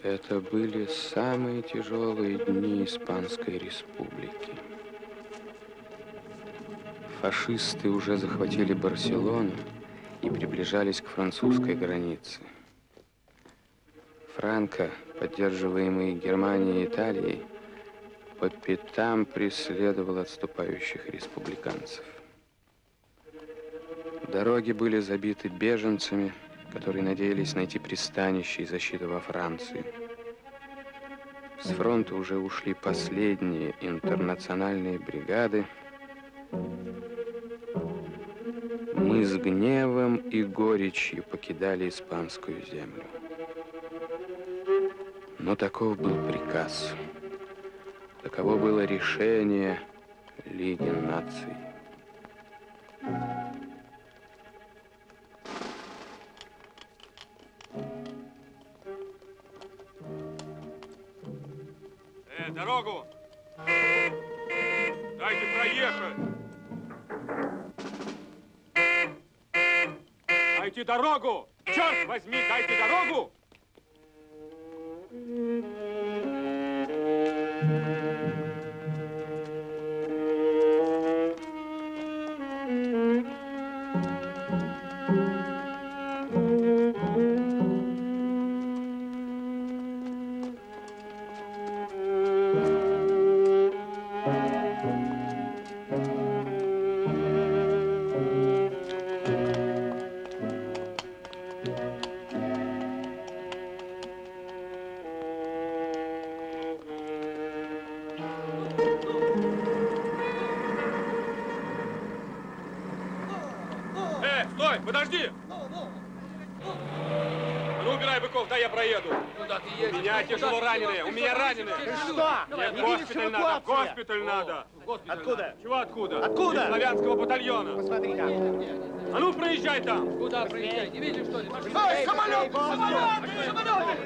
Это были самые тяжелые дни Испанской Республики. Фашисты уже захватили Барселону и приближались к французской границе. Франко, поддерживаемый Германией и Италией, по пятам преследовал отступающих республиканцев. Дороги были забиты беженцами, которые надеялись найти пристанище и защиту во Франции. С фронта уже ушли последние интернациональные бригады. Мы с гневом и горечью покидали испанскую землю. Но таков был приказ. Таково было решение Лиги наций. Дорогу! Дайте проехать! Дайте дорогу! Черт возьми, дайте дорогу! Стой, подожди! Ну, убирай быков, да я проеду. Куда ты едешь? У меня тяжело раненые, у меня раненые. Ты что? Нет, госпиталь надо, госпиталь надо. Откуда? Чего откуда? Откуда? Из славянского батальона. Посмотри там. А ну, проезжай там. Куда проезжай? Не видишь, что ли? Ой, самолет! Самолет! Самолет!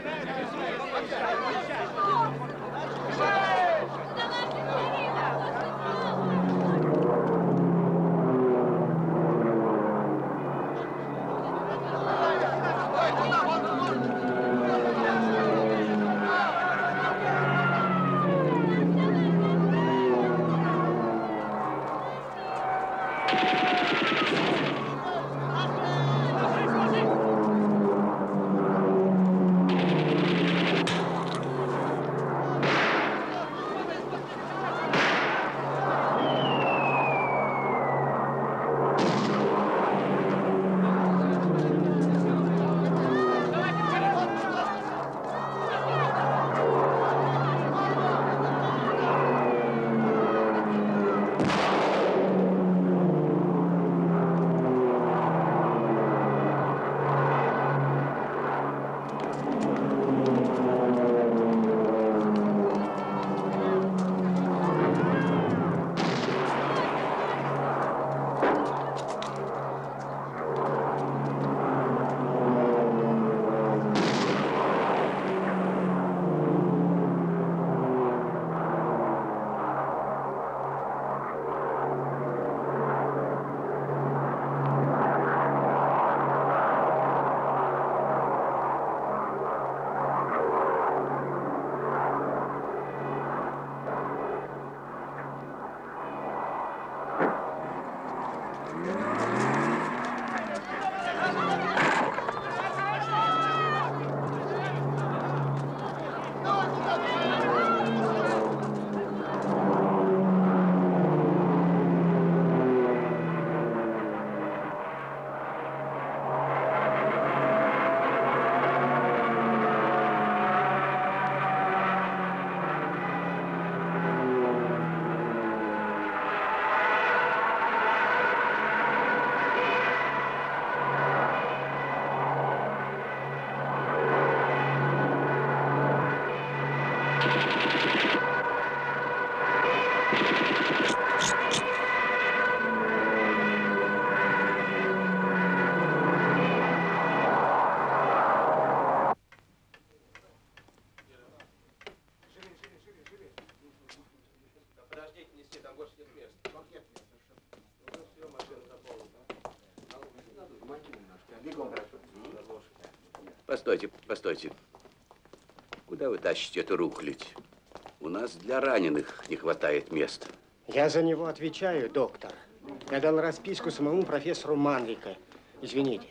Постойте, постойте. Куда вы тащите эту рухлядь? У нас для раненых не хватает места. Я за него отвечаю, доктор. Я дал расписку самому профессору Манлика. Извините.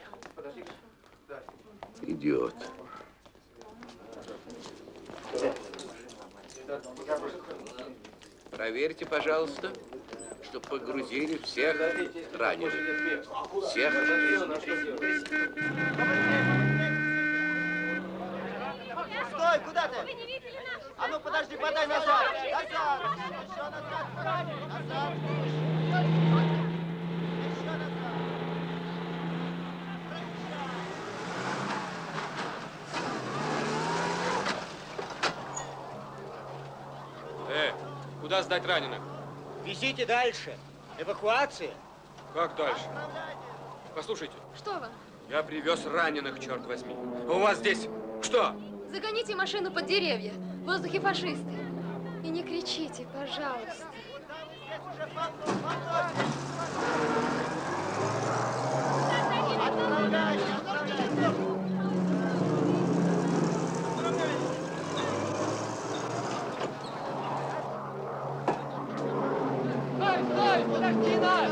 Идиот. Проверьте, пожалуйста, чтобы погрузили всех раненых. Всех. Стой, куда ты? А ну подожди, подай назад. Назад. Еще назад. Назад. Еще назад. Куда сдать раненых? Везите дальше. Эвакуация. Как дальше? Послушайте, Что вам? я привез раненых, черт возьми. У вас здесь что? Загоните машину под деревья. В воздухе фашисты. И не кричите, пожалуйста. Стой, стой, подожди нас!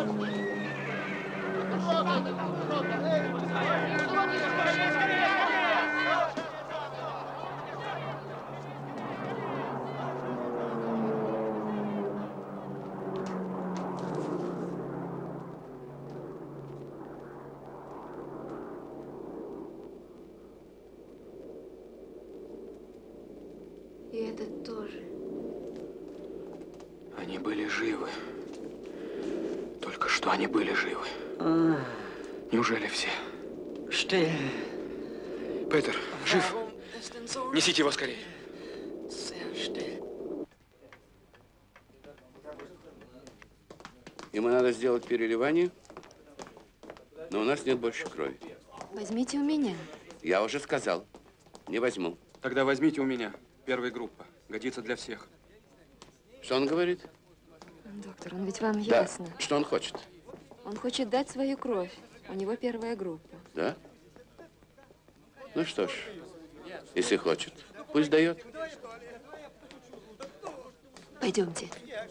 И этот тоже. Они были живы. Только что они были живы. Неужели все? Что? Петер, жив? Несите его скорее. Ему надо сделать переливание, но у нас нет больше крови. Возьмите у меня. Я уже сказал, не возьму. Тогда возьмите у меня. Первая группа. Годится для всех. Что он говорит? Доктор, он ведь вам Да. ясно. Что он хочет? Он хочет дать свою кровь. У него первая группа. Да? Ну что ж, если хочет, пусть дает. Пойдемте.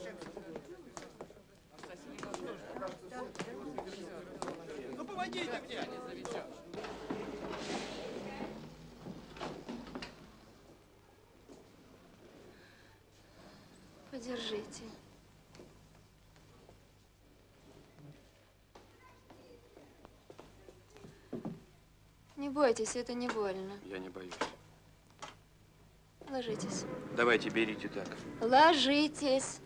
Подержите. Не бойтесь, это не больно. Я не боюсь. Ложитесь. Давайте, берите так. Ложитесь.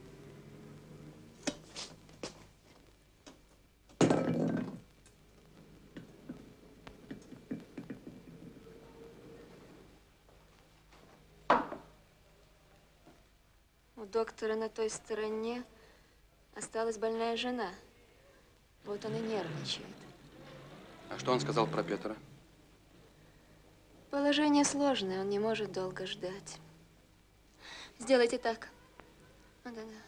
У доктора на той стороне осталась больная жена. Вот он и нервничает. А что он сказал про Петра? Положение сложное, он не может долго ждать. Сделайте так. Да-да.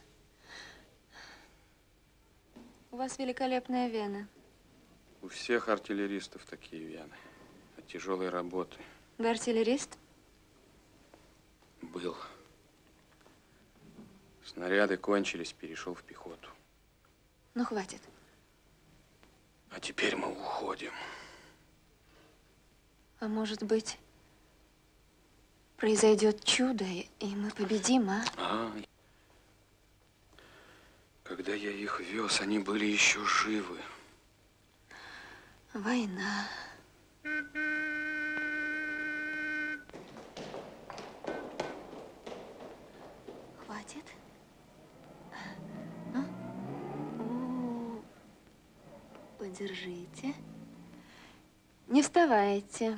У вас великолепная вена. У всех артиллеристов такие вены. От тяжелой работы. Вы артиллерист? Был. Снаряды кончились, перешел в пехоту. Ну, хватит. А теперь мы уходим. А может быть, произойдет чудо, и мы победим, а? Когда я их вез, они были еще живы. Война. Хватит? А? Подержите. Не вставайте.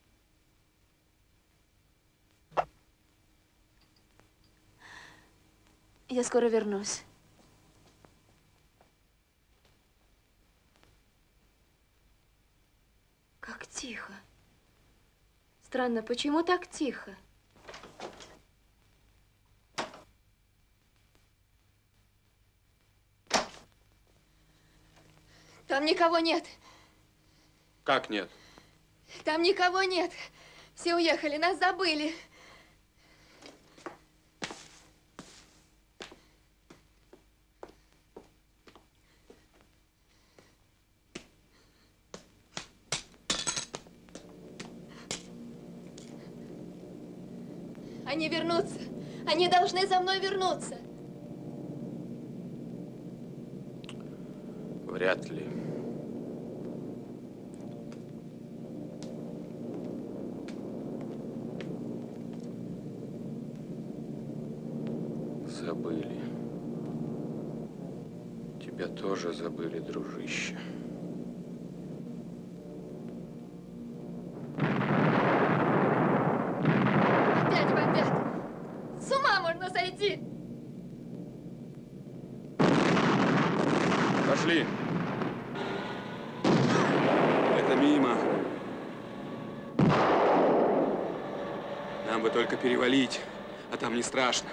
Я скоро вернусь. Как тихо. Странно, почему так тихо? Там никого нет. Как нет? Там никого нет. Все уехали, нас забыли. Они вернутся. Они должны за мной вернуться. Вряд ли. Забыли. Тебя тоже забыли, дружище. Опять бомбят. С ума можно сойти. Пошли. Это мимо. Нам бы только перевалить, а там не страшно.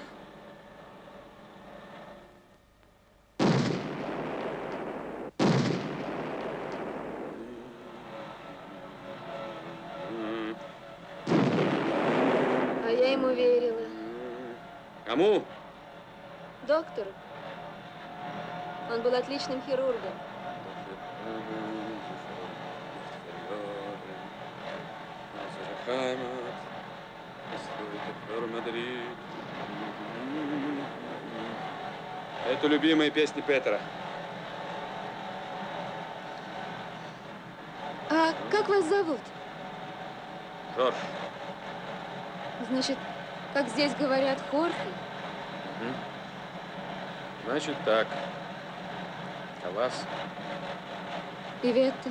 А я ему верила. Кому? Доктору. Он был отличным хирургом. Это любимая песня Петра. А как вас зовут? Жорж. Значит, как здесь говорят, Хорхе? Значит так. А вас? Иветта.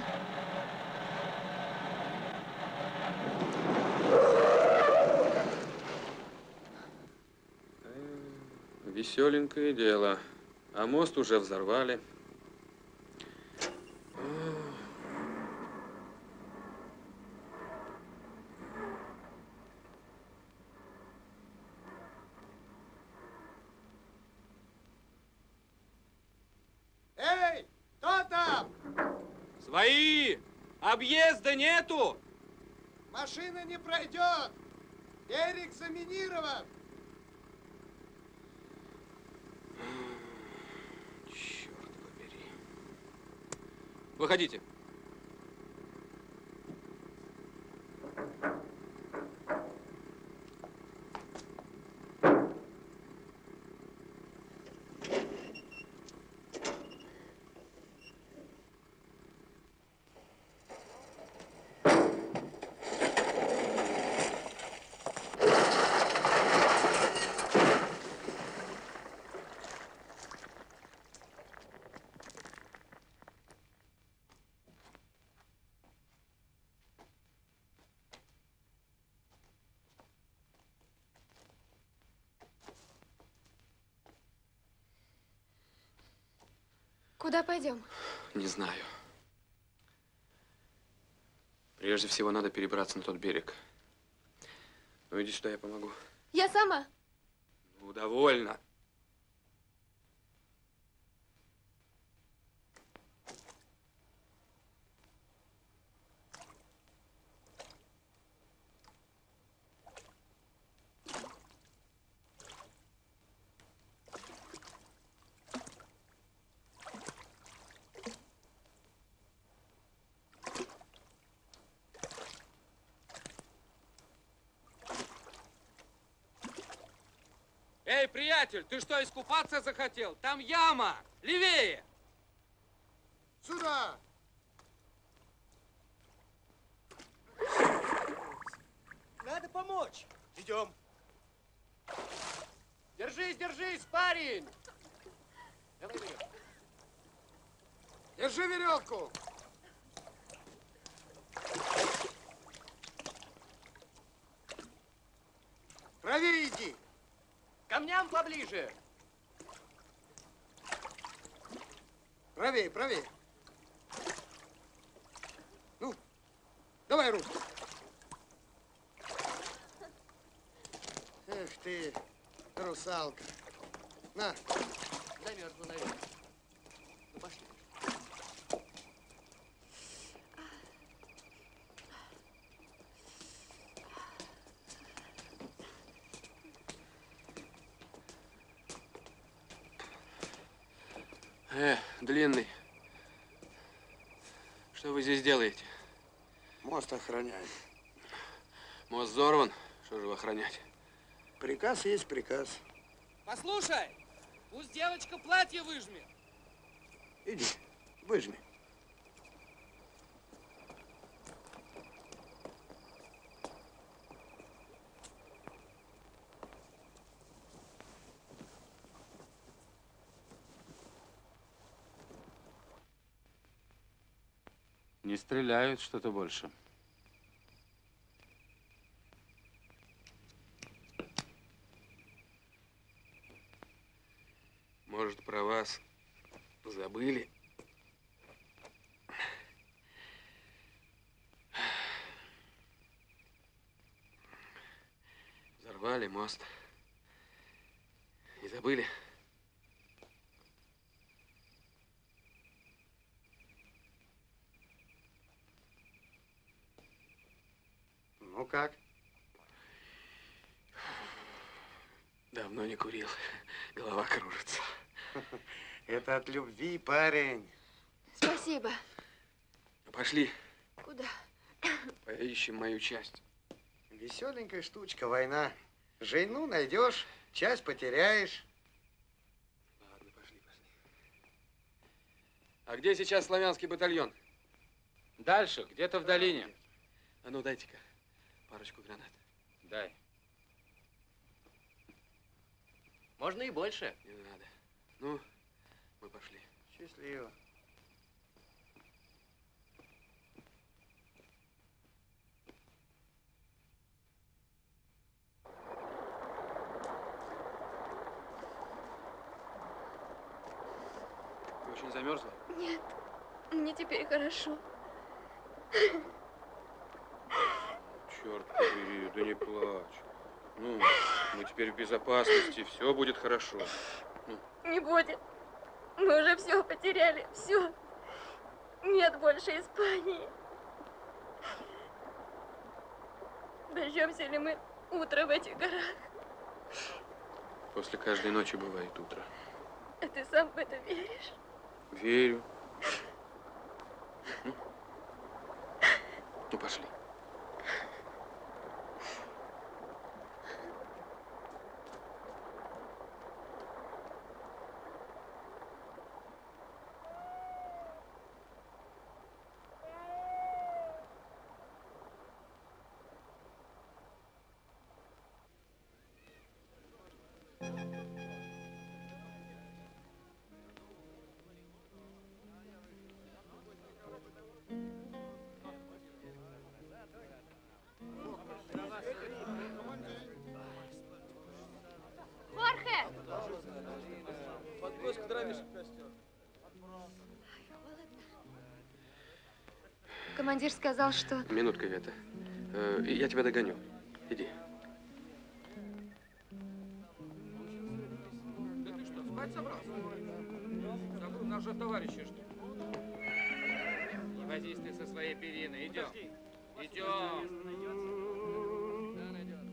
Веселенькое дело. А мост уже взорвали. Эй, кто там? Свои! Объезда нету! Машина не пройдет. Берег заминирован. Черт побери. Выходите. Куда пойдем? Не знаю. Прежде всего, надо перебраться на тот берег. Ну, иди сюда, я помогу. Я сама. Ну, довольно. Эй, приятель, ты что, искупаться захотел? Там яма! Левее! Сюда! Надо помочь. Идем. Держись, держись, парень! Давай веревку. Держи веревку. Правее иди. Камням поближе. Правее, правее. Ну, давай руку. Эх ты, русалка. На. Замерзла, наверное. Ну, пошли. Длинный. Что вы здесь делаете? Мост охраняем. Мост взорван. Что же его охранять? Приказ есть приказ. Послушай, пусть девочка платье выжмет. Иди, выжми. Не стреляют что-то больше. Может, про вас забыли? Взорвали мост. И забыли. Ну как? Давно не курил. Голова кружится. Это от любви, парень. Спасибо. Пошли, Куда? поищем мою часть. Веселенькая штучка, война. Жену найдешь, часть потеряешь. Ладно, пошли. А где сейчас славянский батальон? Дальше, где-то в долине. А ну, дайте-ка парочку гранат. Дай. Можно и больше. Не надо. Ну, мы пошли. Счастливо. Ты очень замерзла? Нет, мне теперь хорошо. Черт побери, да не плачь. Ну, мы теперь в безопасности, все будет хорошо. Ну. Не будет. Мы уже все потеряли, все. Нет больше Испании. Дождемся ли мы утро в этих горах? После каждой ночи бывает утро. А ты сам в это веришь? Верю. Ну, пошли. Хорхе! Подбрось к дровишек костер. Командир сказал, что... Минутка, Вета. Я тебя догоню. Иди. Да ты что, спать собрался? Забыл, нас же товарищи ждут. Не возись ты со своей периной. Идем. Идем. Да, найдется.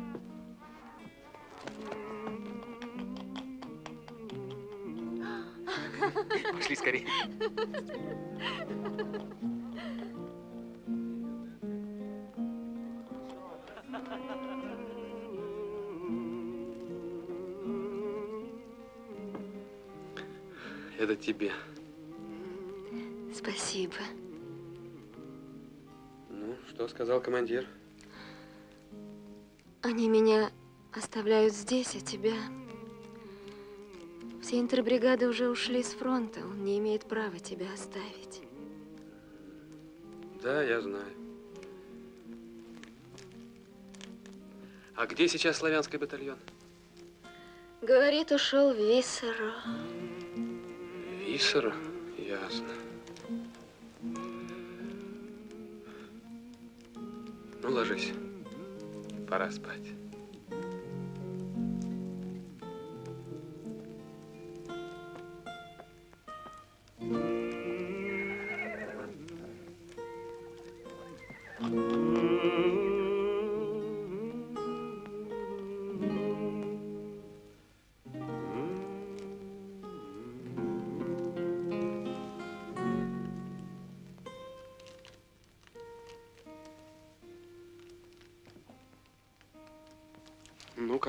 Пошли скорее. Это тебе. Спасибо. Ну, что сказал командир? Они меня оставляют здесь, а тебя... Все интербригады уже ушли с фронта. Он не имеет права тебя оставить. Да, я знаю. А где сейчас славянский батальон? Говорит, ушел в Виссеро. Виссеро? Ясно. Ну, ложись. Пора спать.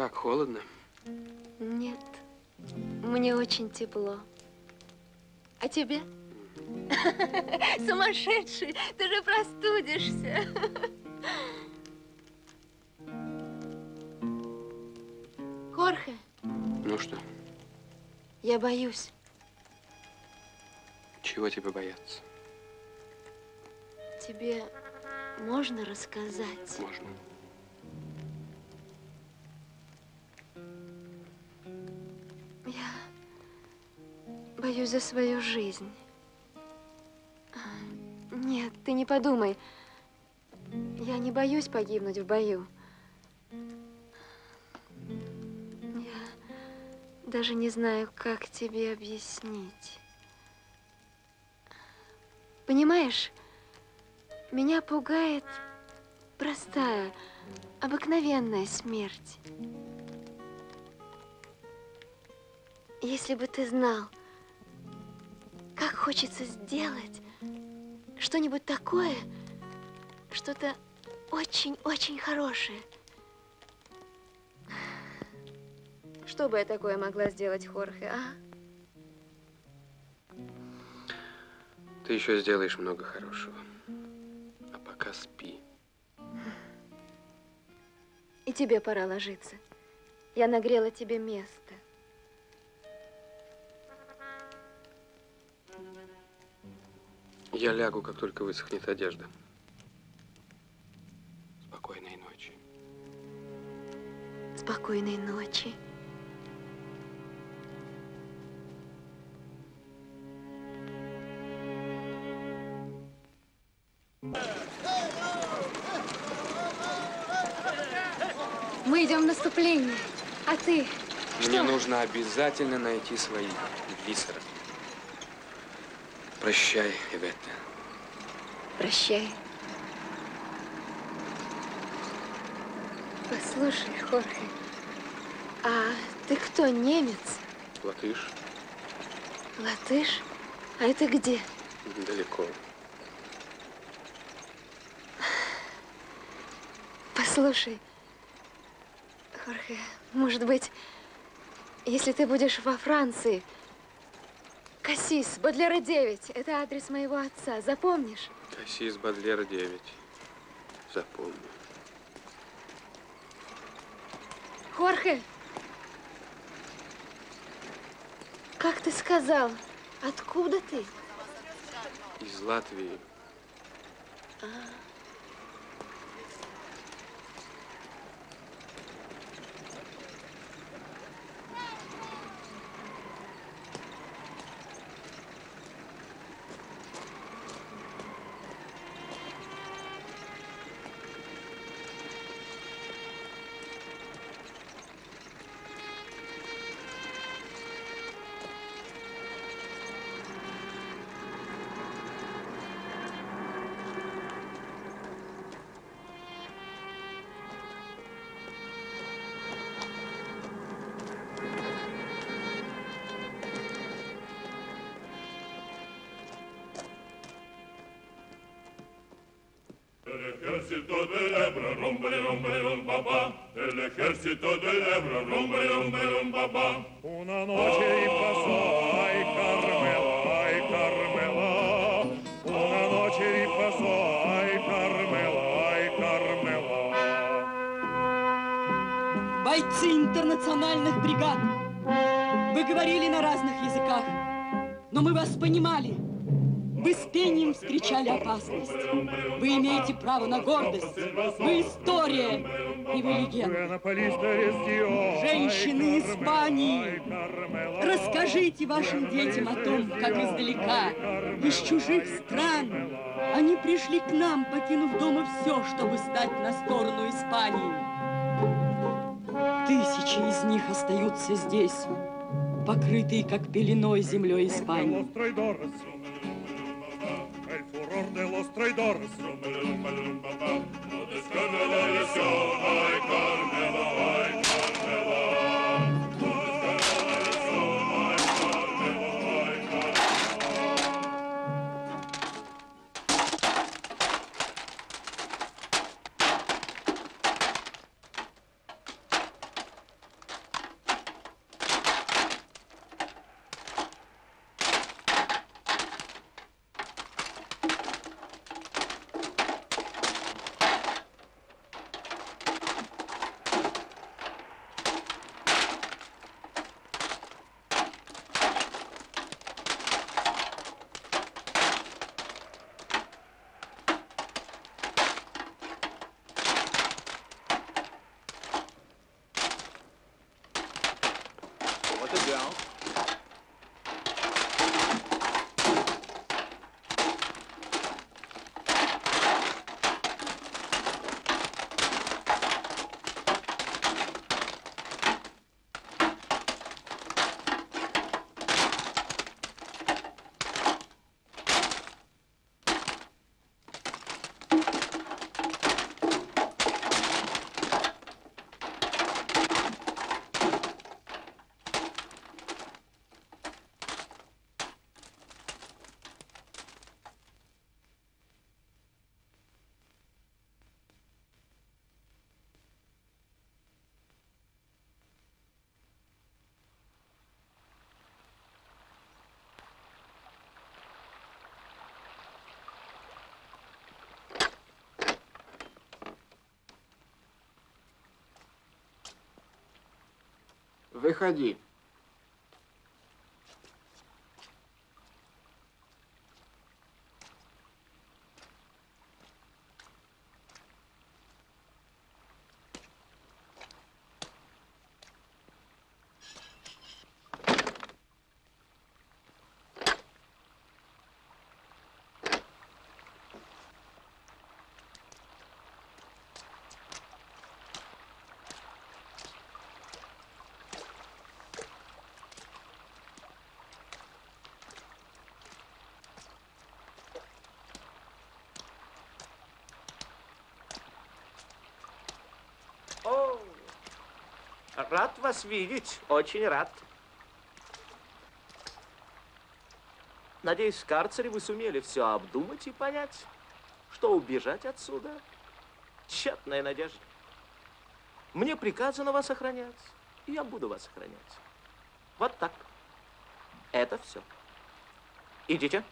как, холодно? Нет, мне очень тепло. А тебе? Сумасшедший, ты же простудишься. Хорхе. Ну что? Я боюсь. Чего тебе бояться? Тебе можно рассказать? Можно. Я боюсь за свою жизнь. Нет, ты не подумай. Я не боюсь погибнуть в бою. Я даже не знаю, как тебе объяснить. Понимаешь, меня пугает простая, обыкновенная смерть. Если бы ты знал, как хочется сделать что-нибудь такое, что-то очень-очень хорошее. Что бы я такое могла сделать, Хорхе, а? Ты еще сделаешь много хорошего. А пока спи. И тебе пора ложиться. Я нагрела тебе место. Я лягу, как только высохнет одежда. Спокойной ночи. Спокойной ночи. Мы идем в наступление. А ты? Мне нужно обязательно найти своих Виссера. Прощай, Иветта. Прощай. Послушай, Хорхе, а ты кто, немец? Латыш. Латыш? А это где? Далеко. Послушай, Хорхе, может быть, если ты будешь во Франции, Кассис, Бодлера 9, это адрес моего отца, запомнишь? Кассис, Бодлера 9. Запомню. Хорхе, как ты сказал, откуда ты? Из Латвии. L'Ejército del Ebro, rumble, rumble, rum, papá. El ejército del Ebro, rumble, rumble, rum, papá. Una noche y pasó, ay Carmela, ay Carmela. Una noche y pasó, ay Carmela, ay Carmela. Бойцы интернациональных бригад, вы говорили на разных языках, но мы вас понимали. Вы с пением встречали опасность. Вы имеете право на гордость. Вы история, и вы легенда. Женщины Испании, расскажите вашим детям о том, как издалека, из чужих стран, они пришли к нам, покинув дома все, чтобы стать на сторону Испании. Тысячи из них остаются здесь, покрытые как пеленой землей Испании. El furor de los traidores. Ay, Carmela, ay, down. Выходи. О, рад вас видеть, очень рад. Надеюсь, в карцере вы сумели все обдумать и понять, что убежать отсюда – тщетная надежда. Мне приказано вас охранять, и я буду вас охранять. Вот так. Это все. Идите.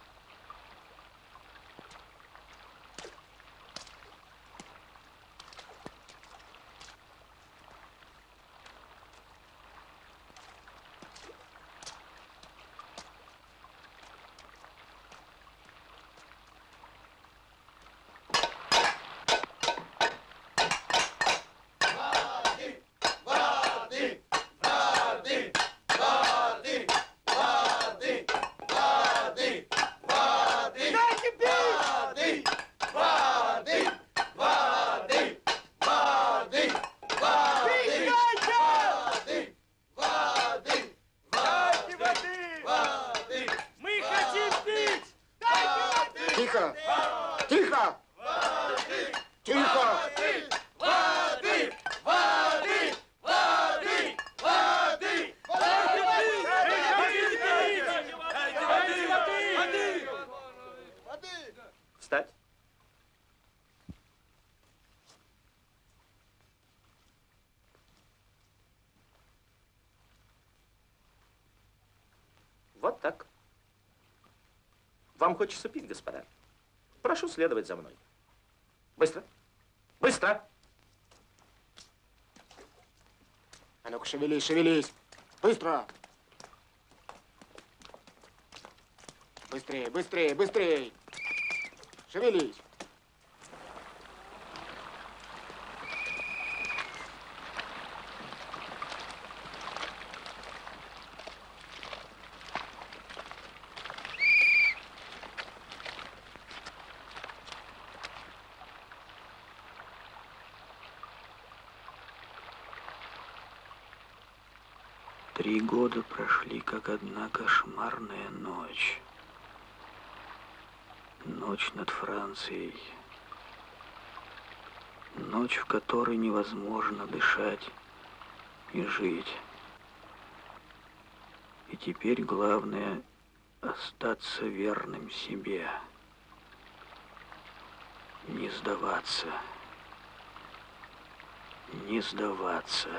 Тихо! Тихо! Тихо! Воды! Воды! Воды! Воды! Воды! Встать. Вот так. Вам хочется пить, господа? Прошу следовать за мной. Быстро. Быстро. А ну-ка, шевелись, шевелись. Быстро. Быстрее, быстрее, быстрее. Шевелись. Три года прошли, как одна кошмарная ночь. Ночь над Францией. Ночь, в которой невозможно дышать и жить. И теперь главное — остаться верным себе. Не сдаваться. Не сдаваться.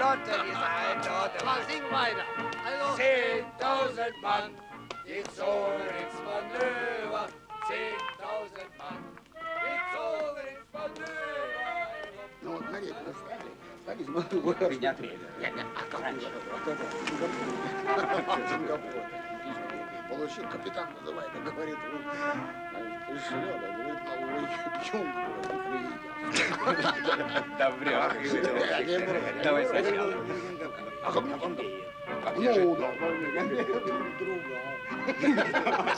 Torte, die Torte. Aber sing weiter. Also. 10.000 Mann, die zogen ins Manöver. 10.000 Mann, die zogen ins Manöver. Ну вот, смотрите, встали. Меня требует. Сингапур. Получил, капитан называет, а говорит, пришлет, а говорит, новый юнг. Да врешь. Давай сначала. А как мне он? Ну, другая.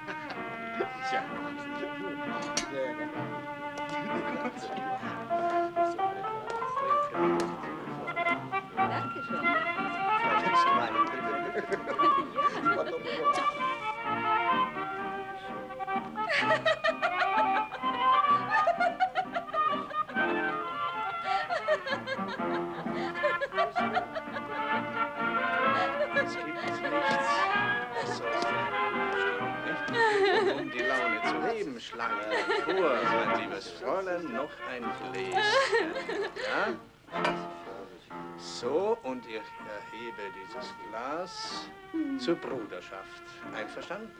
Um die Laune zu heben, schlage ich vor, mein liebes Fräulein, noch ein Gläschen. Ja? So, und ich erhebe dieses Glas zur Bruderschaft. Einverstanden?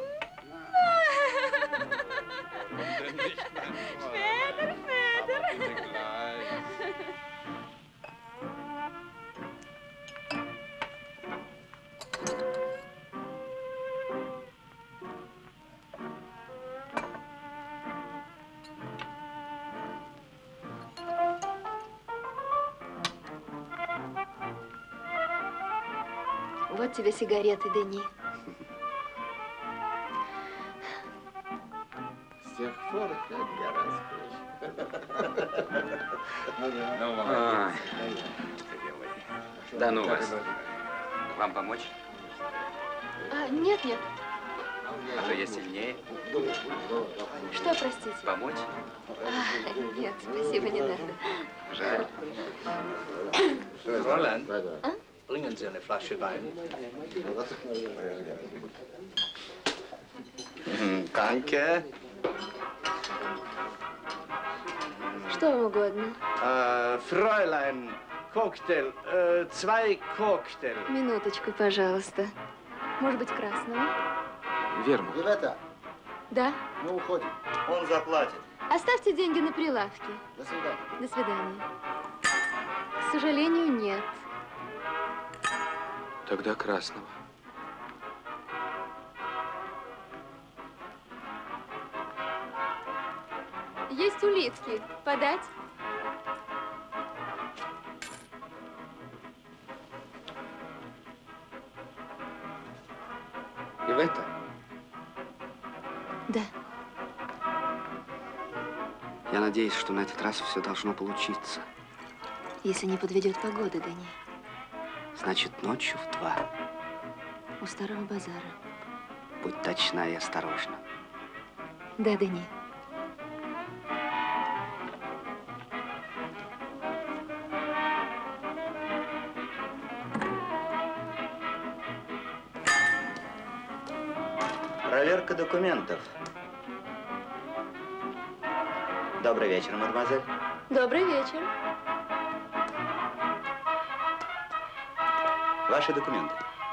Warum denn nicht, mein Fräulein? Aber bitte gleich. Вот тебе сигареты, Дени. С тех пор, как я распущен. Ну, молодец. Да ну вас. Вам помочь? Нет, нет. А то я сильнее. Что, простите? Помочь? Нет, спасибо, не надо. Жаль. Fräulein, bringen Sie eine Flasche Wein? Danke. Что вам угодно? Фräulein, коктейль, 2 коктейль. Минуточку, пожалуйста. Может быть, красного? Вермут. Ребята, Да. мы уходим. Он заплатит. Оставьте деньги на прилавке. До свидания. До свидания. К сожалению, нет. Тогда красного. Есть улитки. Подать? Ивета? Да. Я надеюсь, что на этот раз все должно получиться. Если не подведет погода, Дани. Значит, ночью в 2. У старого базара. Будь точна и осторожна. Да, Дани. Проверка документов. Добрый вечер, мадемуазель. Добрый вечер. Ваши документы.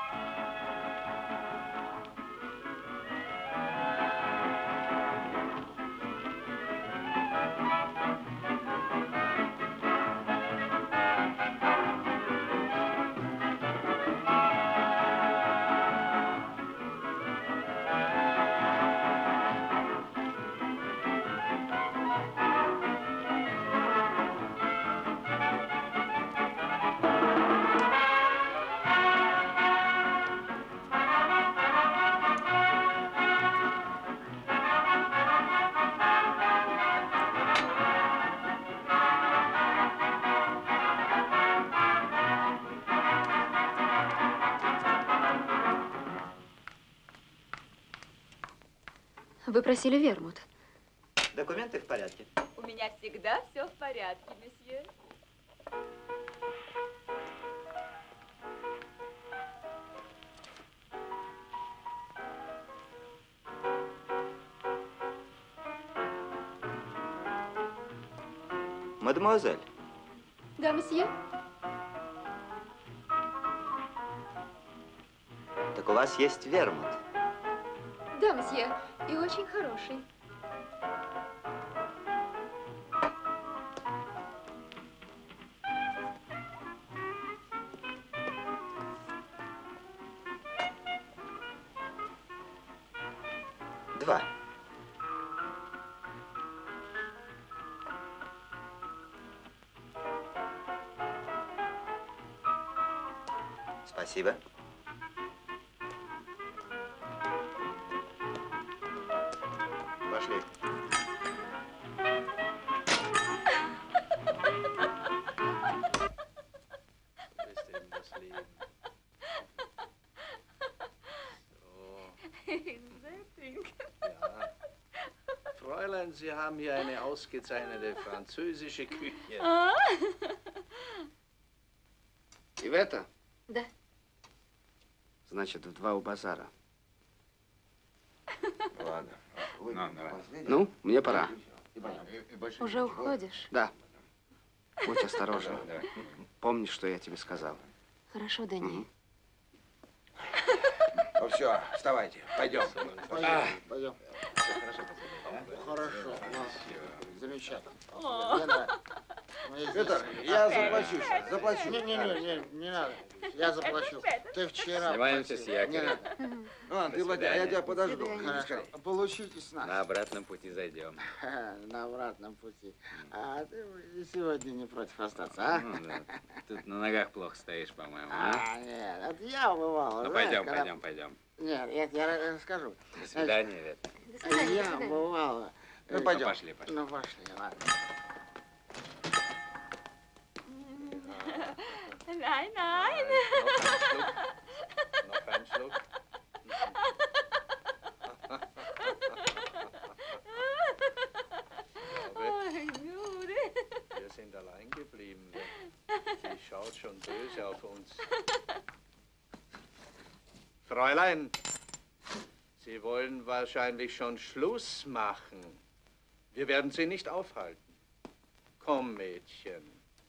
Вы просили вермут. Документы в порядке? У меня всегда все в порядке, месье. Мадемуазель, Да, месье? Так у вас есть вермут. Да, мсье, и очень хороший. Два. Спасибо. Пошли. Ja. Fräulein, Sie haben hier eine ausgezeichnete französische Küche. И в это? Да. Значит, в 2 у базара. Ладно. Ну, мне пора. Уже уходишь? Да. Будь осторожен. Помни, что я тебе сказал. Хорошо, Дани. Ну все, вставайте, пойдем. Пойдем. Хорошо. Замечательно. О. Мне нравится. Петр, я заплачу сейчас, заплачу. Не надо. Я заплачу. Ты вчера Снимаемся платил. с якоря. Не надо. Ладно, ты владей, а я тебя подожду. Хорошо. Получите с нас. На обратном пути зайдем. На обратном пути. А ты сегодня не против остаться, а? Ну, да. Тут на ногах плохо стоишь, по-моему, а? Нет, это я бывал. Ну, знаешь, пойдем, когда- пойдем, пойдем. Нет, я расскажу. До свидания, Вета. Я бывал. Ну, пойдем. Пошли. Ну, пошли, ладно. Nein, nein. Noch ein Schluck. Ой, Nude. Wir sind allein geblieben. Sie schaut schon böse auf uns. Fräulein, Sie wollen wahrscheinlich schon Schluss machen. Wir werden Sie nicht aufhalten. Komm, Mädchen.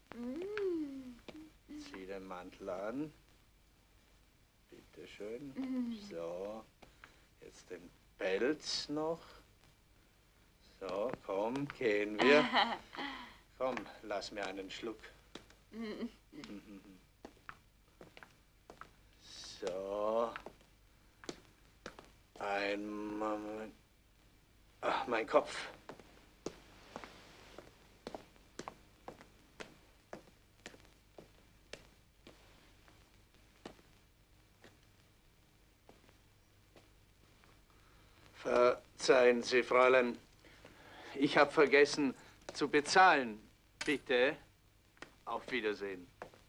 Zieh den Mantel an. Bitte schön. So. Jetzt den Pelz noch. So, komm, gehen wir. Komm, lass mir einen Schluck. So. Ein Moment. Ach, mein Kopf. Verzeihen Sie, Fräulein. Ich habe vergessen zu bezahlen. Bitte. Auf Wiedersehen.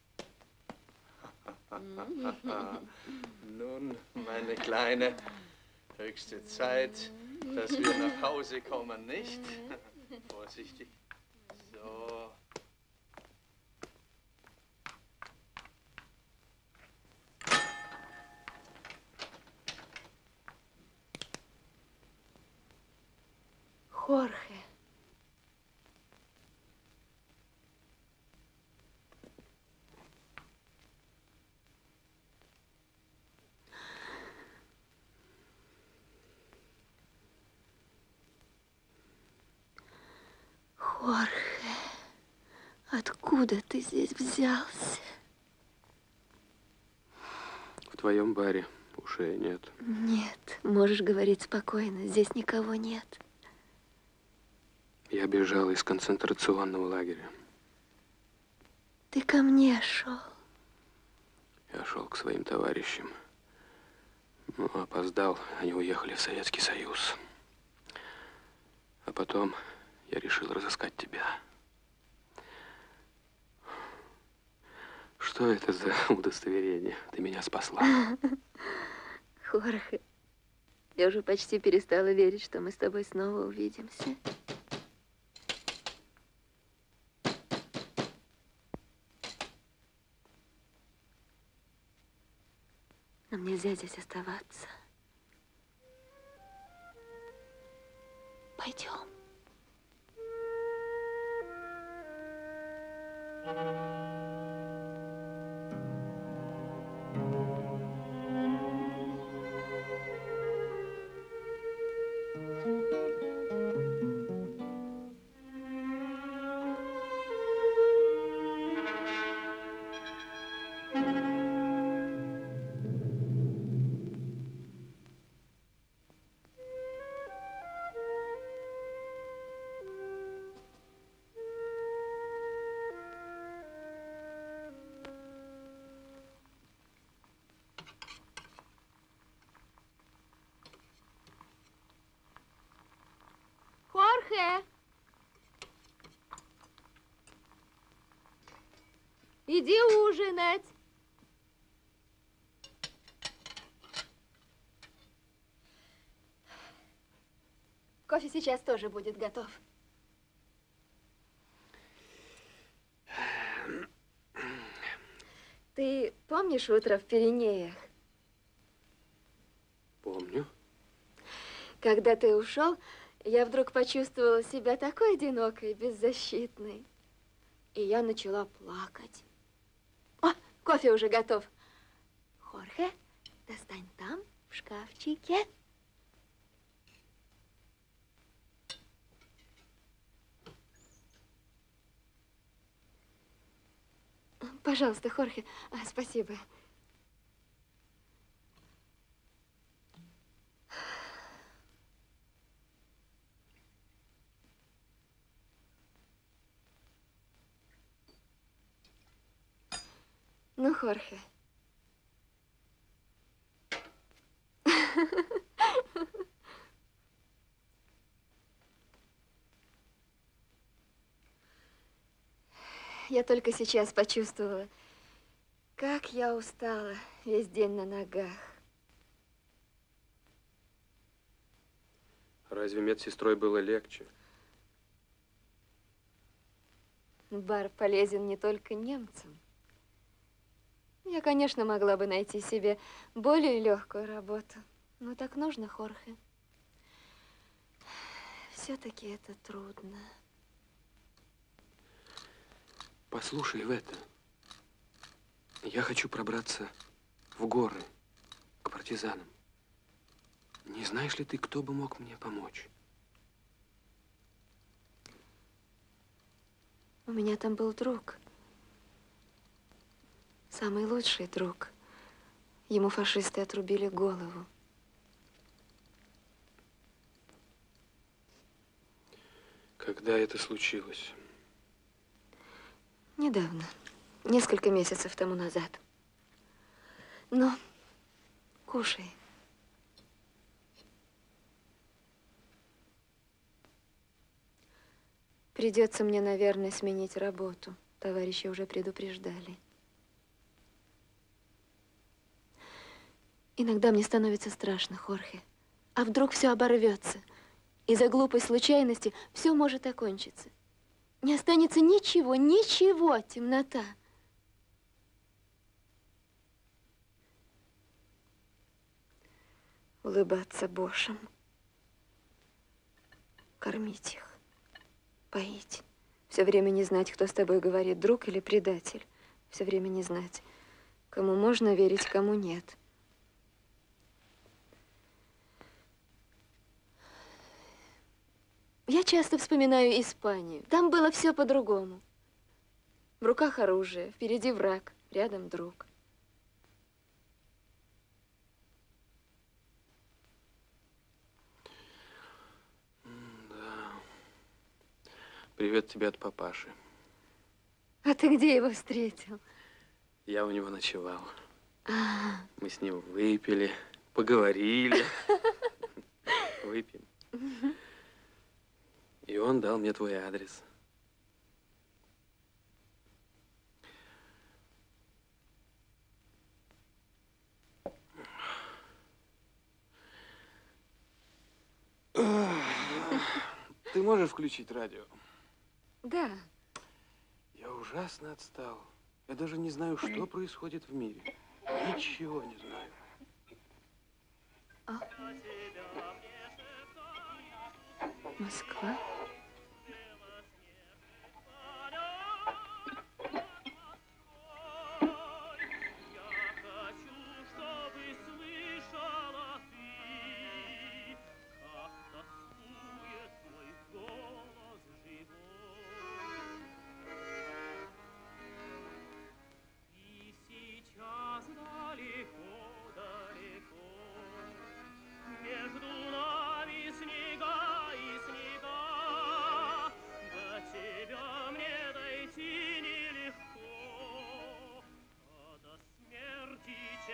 Nun, meine Kleine, höchste Zeit, dass wir nach Hause kommen, nicht? Vorsichtig. So. Хорхе. Хорхе, откуда ты здесь взялся? В твоем баре ушей нет. Нет, можешь говорить спокойно, здесь никого нет. Я бежал из концентрационного лагеря. Ты ко мне шел. Я шел к своим товарищам. Ну, опоздал, они уехали в Советский Союз. А потом я решил разыскать тебя. Что это за удостоверение? Ты меня спасла. Хорхе, я уже почти перестала верить, что мы с тобой снова увидимся. Нам нельзя здесь оставаться. Пойдем. Хорхе! Иди ужинать. Кофе сейчас тоже будет готов. Ты помнишь утро в Пиренеях? Помню. Когда ты ушел, я вдруг почувствовала себя такой одинокой, беззащитной. И я начала плакать. О, кофе уже готов. Хорхе, достань там, в шкафчике. Пожалуйста, Хорхе. Спасибо. Ну, Хорхе. Я только сейчас почувствовала, как я устала весь день на ногах. Разве медсестрой было легче? Бар полезен не только немцам. Я, конечно, могла бы найти себе более легкую работу, но так нужно, Хорхе. Все-таки это трудно. Послушай, Ивета, я хочу пробраться в горы, к партизанам. Не знаешь ли ты, кто бы мог мне помочь? У меня там был друг. Самый лучший друг. Ему фашисты отрубили голову. Когда это случилось? Недавно. Несколько месяцев тому назад. Ну, кушай. Придется мне, наверное, сменить работу. Товарищи уже предупреждали. Иногда мне становится страшно, Хорхе. А вдруг все оборвется? Из-за глупой случайности все может окончиться. Не останется ничего, ничего, темнота. Улыбаться Бошам. Кормить их. Поить. Все время не знать, кто с тобой говорит, друг или предатель. Все время не знать, кому можно верить, кому нет. Я часто вспоминаю Испанию. Там было все по-другому. В руках оружие, впереди враг, рядом друг. Да. Привет тебе от папаши. А ты где его встретил? Я у него ночевал. Мы с ним выпили, поговорили. Выпьем. И он дал мне твой адрес. Ты можешь включить радио? Да. Я ужасно отстал. Я даже не знаю, что происходит в мире. Ничего не знаю. Москва?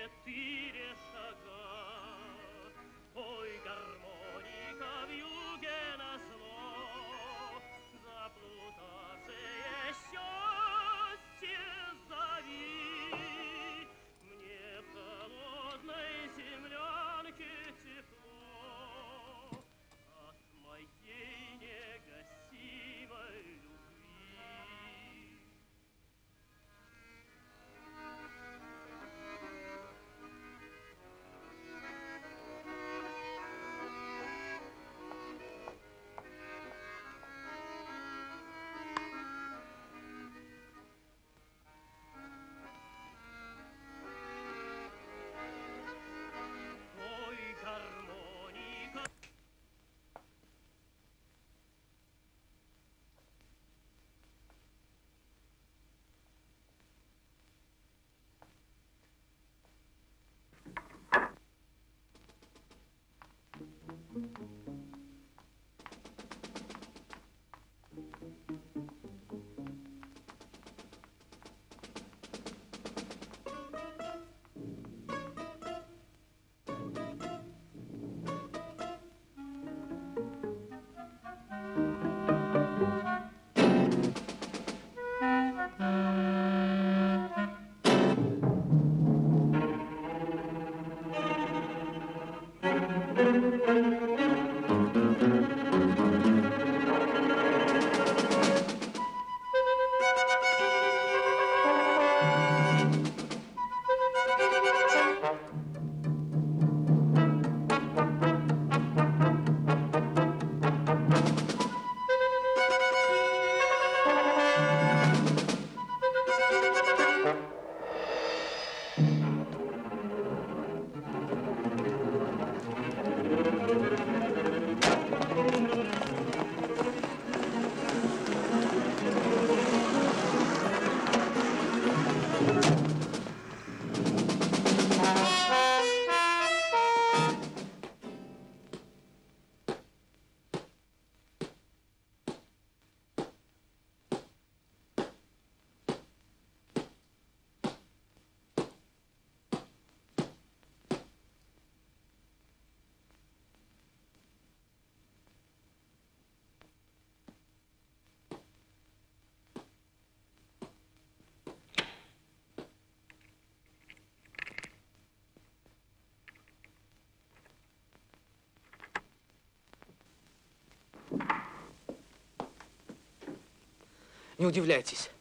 Не удивляйтесь.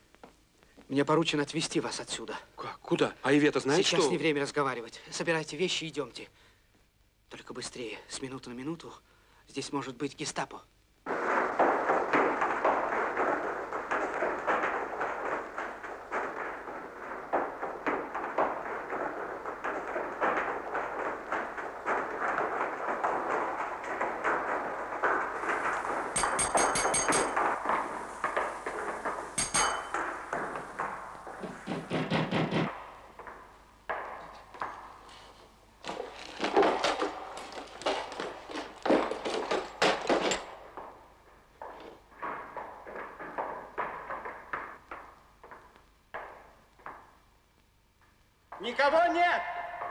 Мне поручено отвезти вас отсюда. Как? Куда? А Ивета знает, Сейчас что... не время разговаривать. Собирайте вещи и идемте. Только быстрее. С минуты на минуту здесь может быть гестапо. Никого нет!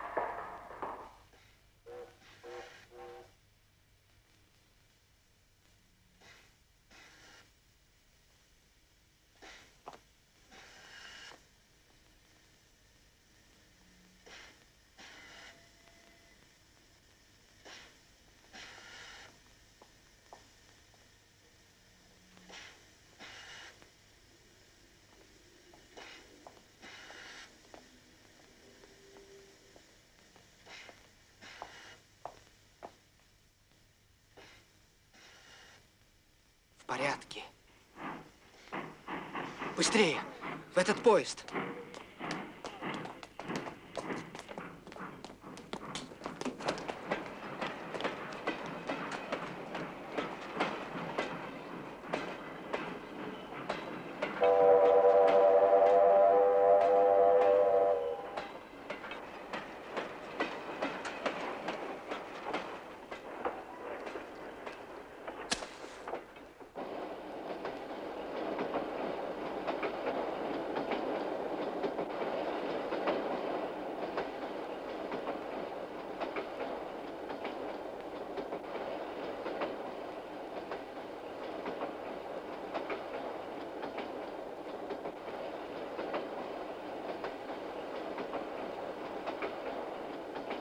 В порядке. Быстрее! В этот поезд!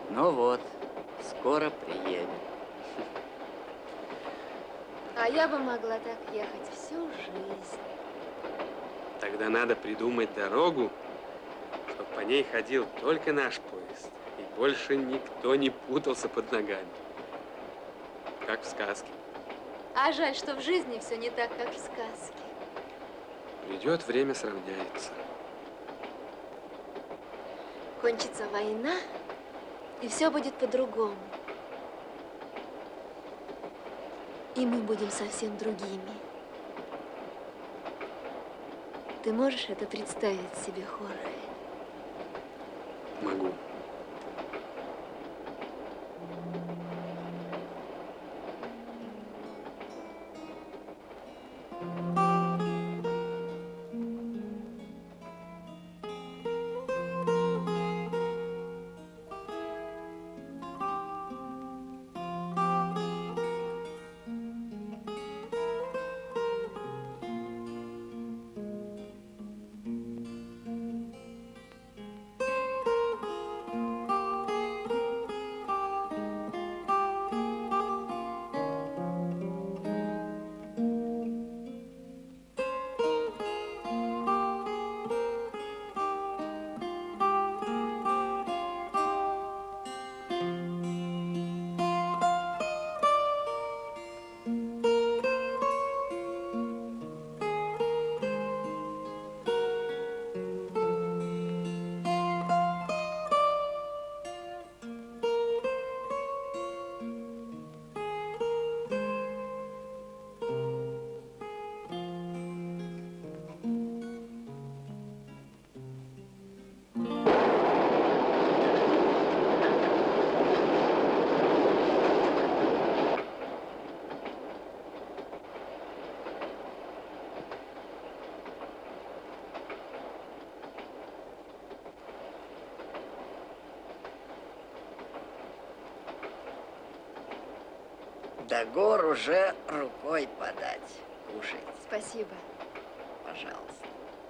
Ну вот, скоро приедем. А я бы могла так ехать всю жизнь. Тогда надо придумать дорогу, чтобы по ней ходил только наш поезд. И больше никто не путался под ногами. Как в сказке. А жаль, что в жизни все не так, как в сказке. Придет время, сравняется. Кончится война, и все будет по-другому. И мы будем совсем другими. Ты можешь это представить себе, Хорхе? Могу. До гор уже рукой подать. Кушайте. Спасибо. Пожалуйста.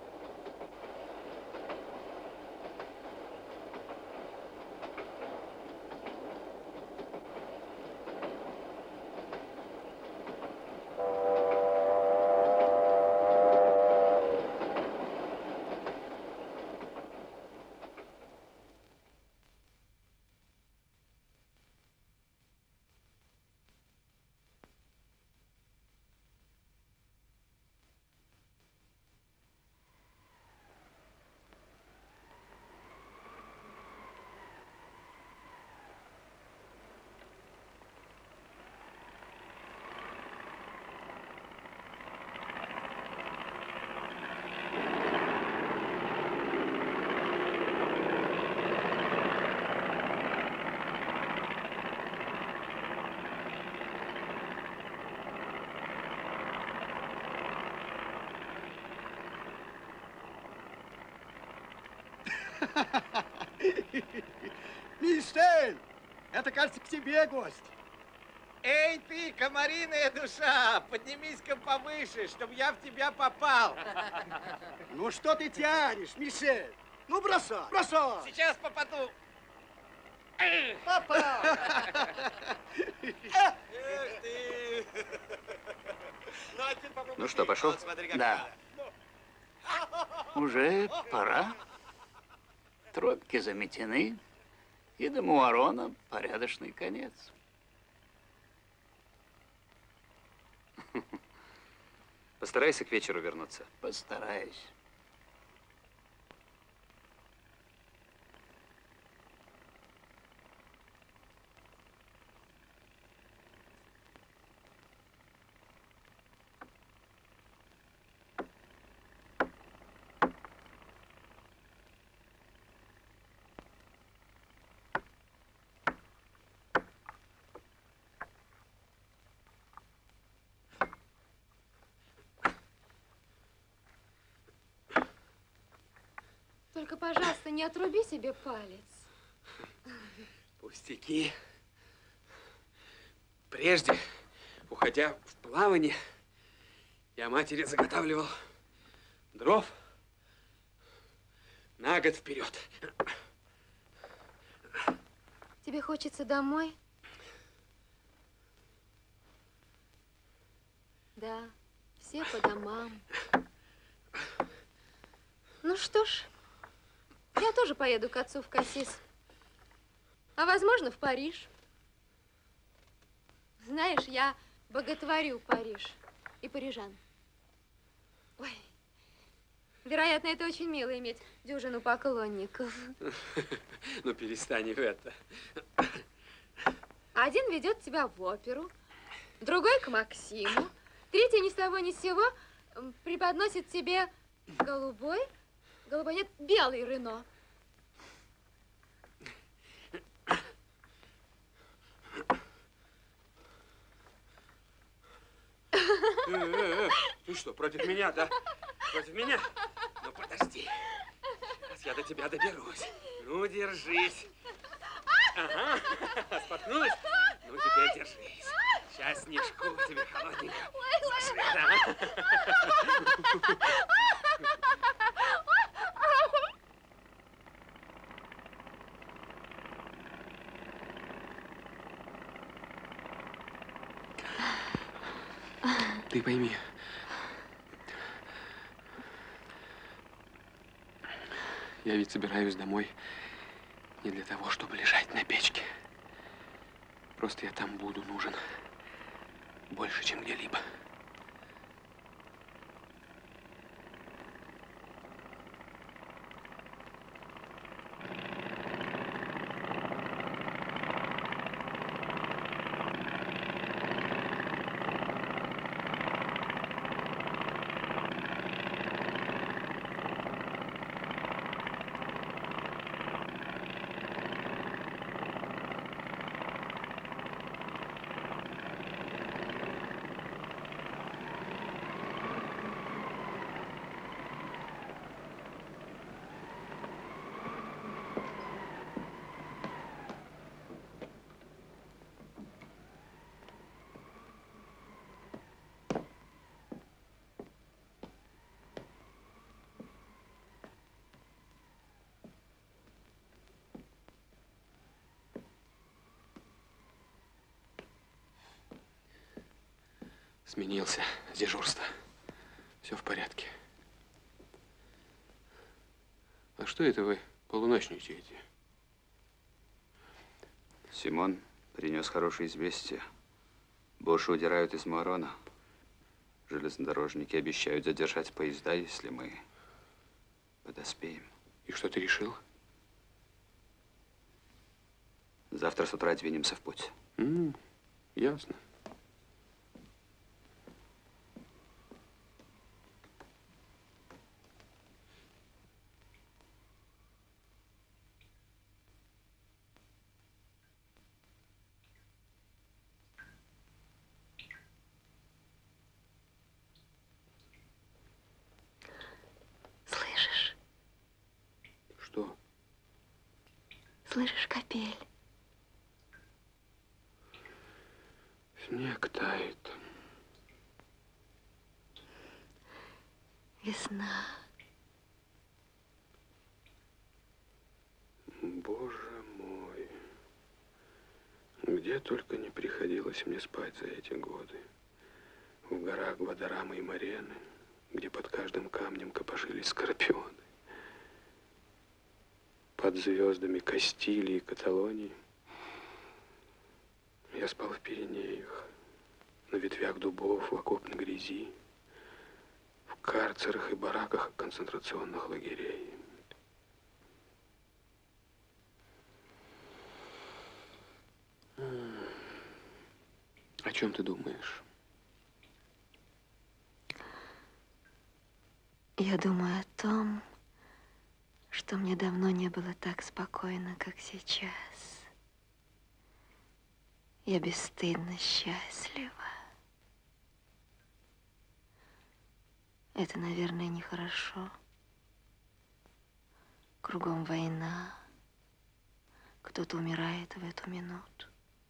Мишель, это, кажется, к тебе гость. Эй ты, комариная душа, поднимись-ка повыше, чтобы я в тебя попал. Ну что ты тянешь, Мишель? Ну бросай, бросай. Сейчас попаду. Попал. Ну что, пошел? Да. Уже пора. Тропки заметены, и до Муарона порядочный конец. Постарайся к вечеру вернуться. Постараюсь. Только, пожалуйста, не отруби себе палец. Пустяки. Прежде, уходя в плавание, я матери заготавливал дров на год вперед. Тебе хочется домой? Да, все по домам. Ну что ж, я тоже поеду к отцу в Кассис. А возможно, в Париж. Знаешь, я боготворю Париж и парижан. Ой, вероятно, это очень мило иметь дюжину поклонников. Ну, перестань в это. Один ведет тебя в оперу, другой к Максиму, третий ни с того ни с сего преподносит тебе голубой, нет, белый Рено. Ты что, против меня, да? Против меня? Ну, подожди. Сейчас я до тебя доберусь. Ну, держись. Ага, споткнулась? Ну, теперь держись. Сейчас снежку тебе холодненько. Ты пойми, я ведь собираюсь домой не для того, чтобы лежать на печке. Просто я там буду нужен больше, чем где-либо. Сменился с дежурства. Все в порядке. А что это вы полуночничаете? Симон принес хорошее известие. Боши удирают из Муарона. Железнодорожники обещают задержать поезда, если мы подоспеем. И что ты решил? Завтра с утра двинемся в путь. Ясно. Слышишь? Что? Слышишь, капель? Снег тает. Весна. Боже мой. Где только не приходилось мне спать за эти годы. В горах Гвадарама и Марены, где под каждым камнем копошились скорпионы. Под звездами Кастилии и Каталонии. Я спал в Пиренеях, на ветвях дубов, в окопной грязи, в карцерах и бараках концентрационных лагерей. О чем ты думаешь? Я думаю о том, что мне давно не было так спокойно, как сейчас. Я бесстыдно счастлива. Это, наверное, нехорошо. Кругом война. Кто-то умирает в эту минуту.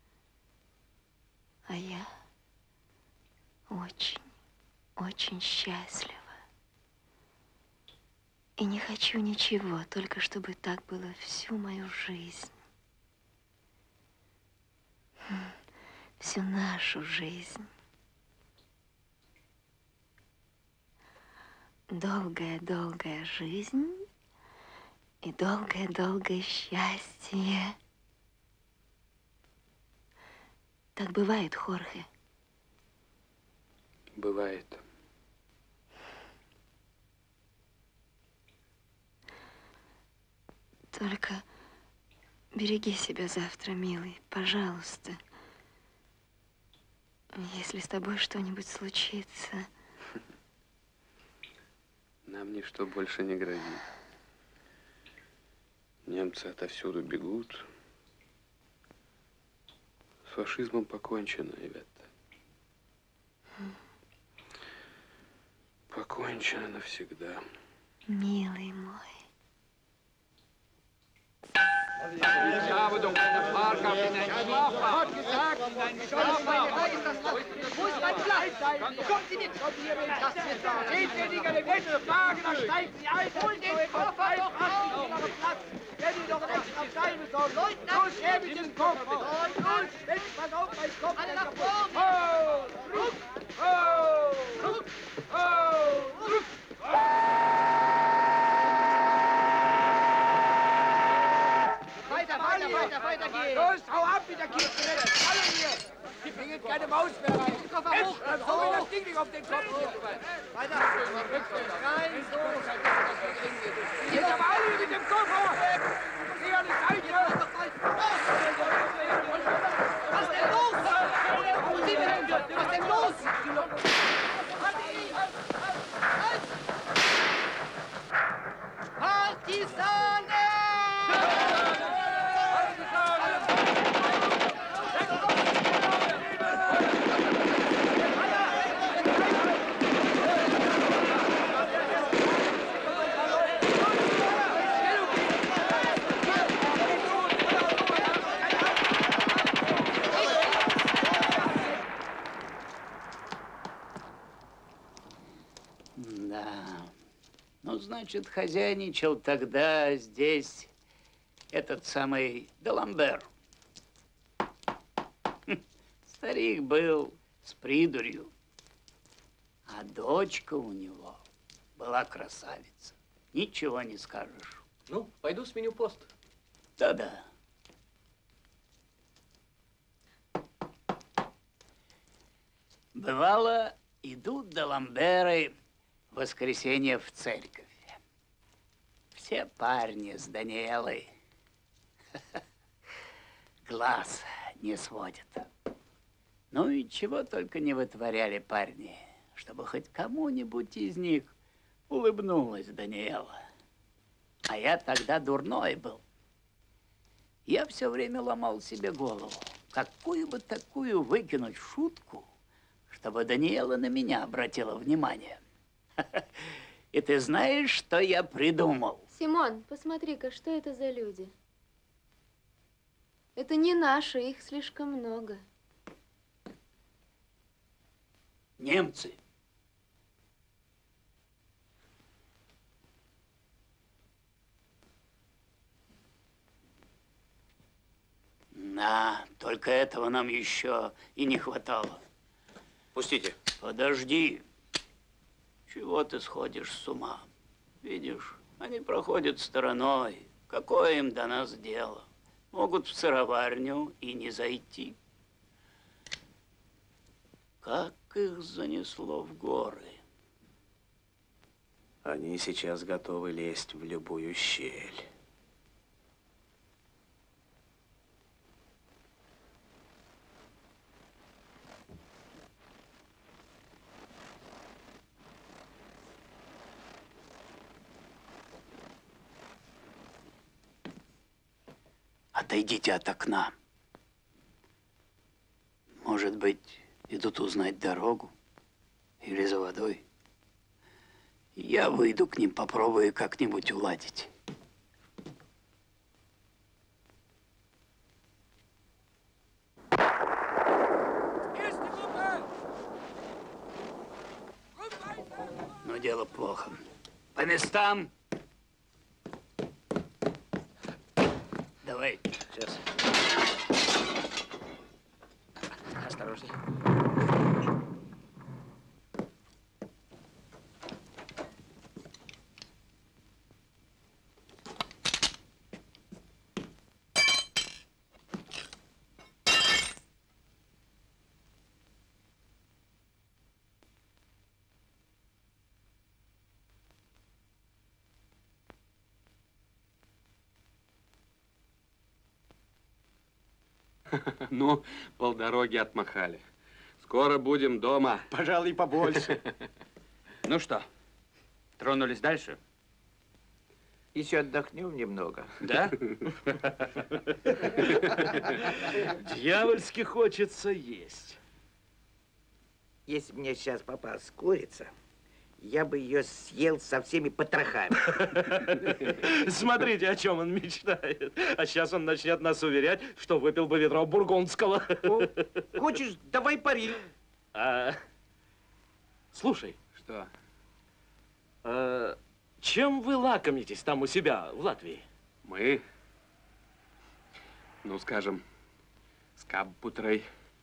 А я очень, очень счастлива. И не хочу ничего, только чтобы так было всю мою жизнь. всю нашу жизнь. Долгая-долгая жизнь и долгое-долгое счастье. Так бывает, Хорхе? Бывает. Только береги себя завтра, милый, пожалуйста. Если с тобой что-нибудь случится... Нам ничто больше не грозит. Немцы отовсюду бегут. С фашизмом покончено, ребята. Покончено навсегда. Милый мой. Ich habe doch eine Fahrkarte in ein Schlafbad. Hat gesagt, in ein Schlafbad. Muss man gleich sein. Kommen Sie mit. Kommen Sie mit. Das ist da. Geht ihr nicht an den letzten Wagen, dann steigen Sie ein. Hol den Koffer doch auf. Platz. Wenn Sie doch ein extra Teil besorgen. Los, her mit dem Koffer. Los, Mensch, pass auf, mein Kopf. Alle nach vorne. Ho, ruck, ho, ruck, ho, ruck. Weiter geht's! Los, hau ab mit der Kiste! Alle hier! Die bringen keine Maus mehr rein! Koffer hoch! Hau mir das Ding nicht auf den Kopf! Weiter! Rein, so! Jetzt aber alle mit dem Koffer! Geh an die Seite! Was denn los? Was denn los? Partisanen! Значит, хозяйничал тогда здесь этот самый Даламбер. Старик был с придурью, а дочка у него была красавица. Ничего не скажешь. Ну, пойду сменю пост. Да-да. Бывало, идут Даламберы в воскресенье в церковь. Все парни с Даниэлой глаз не сводят. Ну и чего только не вытворяли парни, чтобы хоть кому-нибудь из них улыбнулась Даниэла. А я тогда дурной был. Я все время ломал себе голову, какую бы такую выкинуть шутку, чтобы Даниэла на меня обратила внимание. И ты знаешь, что я придумал? Симон, посмотри-ка, что это за люди? Это не наши, их слишком много. Немцы. Да, только этого нам еще и не хватало. Пустите. Подожди. Чего ты сходишь с ума? Видишь, они проходят стороной. Какое им до нас дело? Могут в сыроварню и не зайти. Как их занесло в горы? Они сейчас готовы лезть в любую щель. Отойдите от окна. Может быть, идут узнать дорогу или за водой. Я выйду к ним, попробую как-нибудь уладить. Но дело плохо. По местам. Давай. Сейчас. Осторожней. Ну, полдороги отмахали. Скоро будем дома. Пожалуй, побольше. Ну что, тронулись дальше? Еще отдохнем немного. Да? Дьявольски хочется есть. Если бы мне сейчас попалась курица, я бы ее съел со всеми потрохами. Смотрите, о чем он мечтает. А сейчас он начнет нас уверять, что выпил бы ведро бургундского. Хочешь, давай пари. Слушай. Что? Чем вы лакомитесь там у себя в Латвии? Мы, ну, скажем, с капутрой.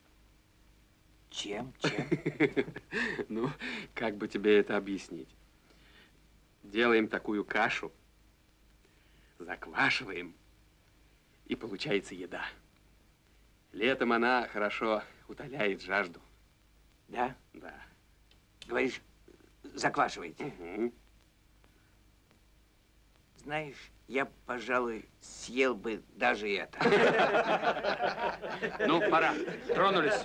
Чем? Ну, как бы тебе это объяснить? Делаем такую кашу, заквашиваем, и получается еда. Летом она хорошо утоляет жажду. Да? Да. Говоришь, заквашиваете? Угу. Знаешь, я, пожалуй, съел бы даже это. Ну, пора. Тронулись.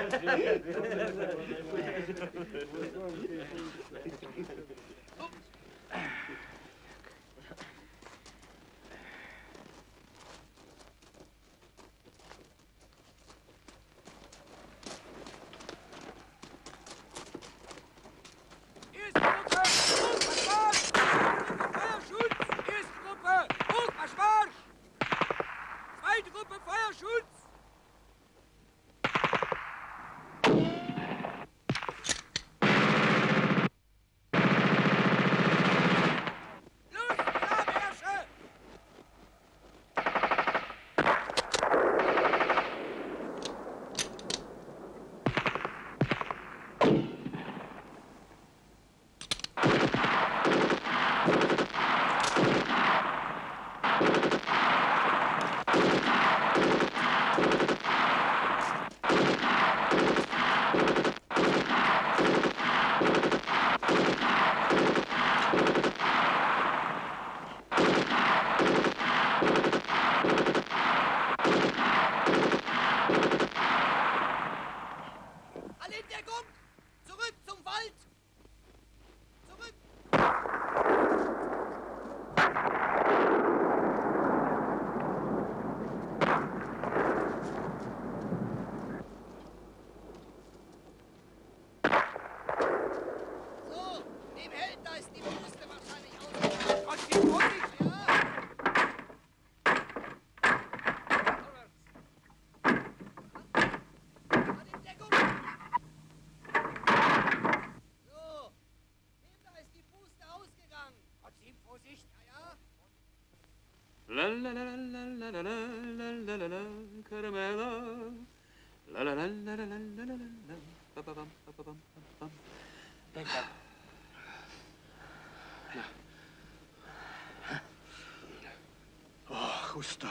Ох, устал.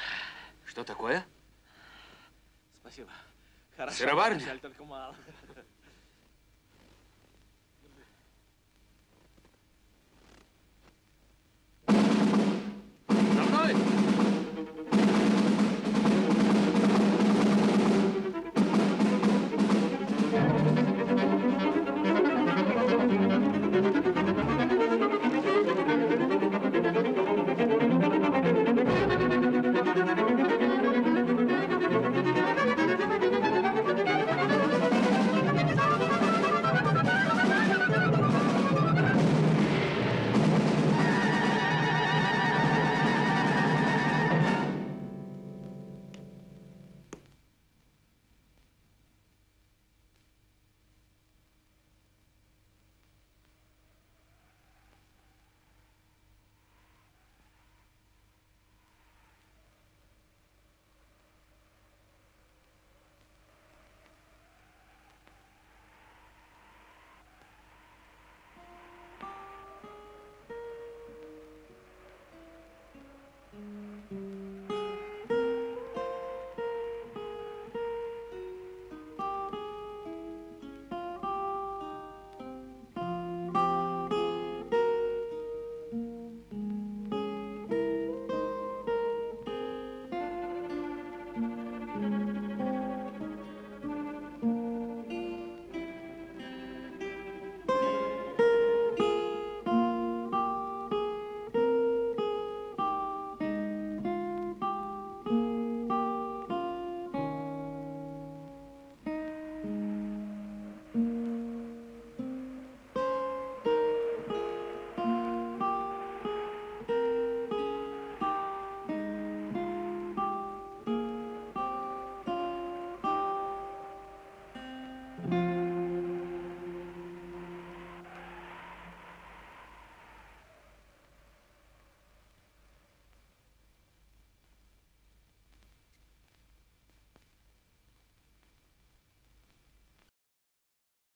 Что такое? Спасибо. Хорошо. Сыроварня? Только мало.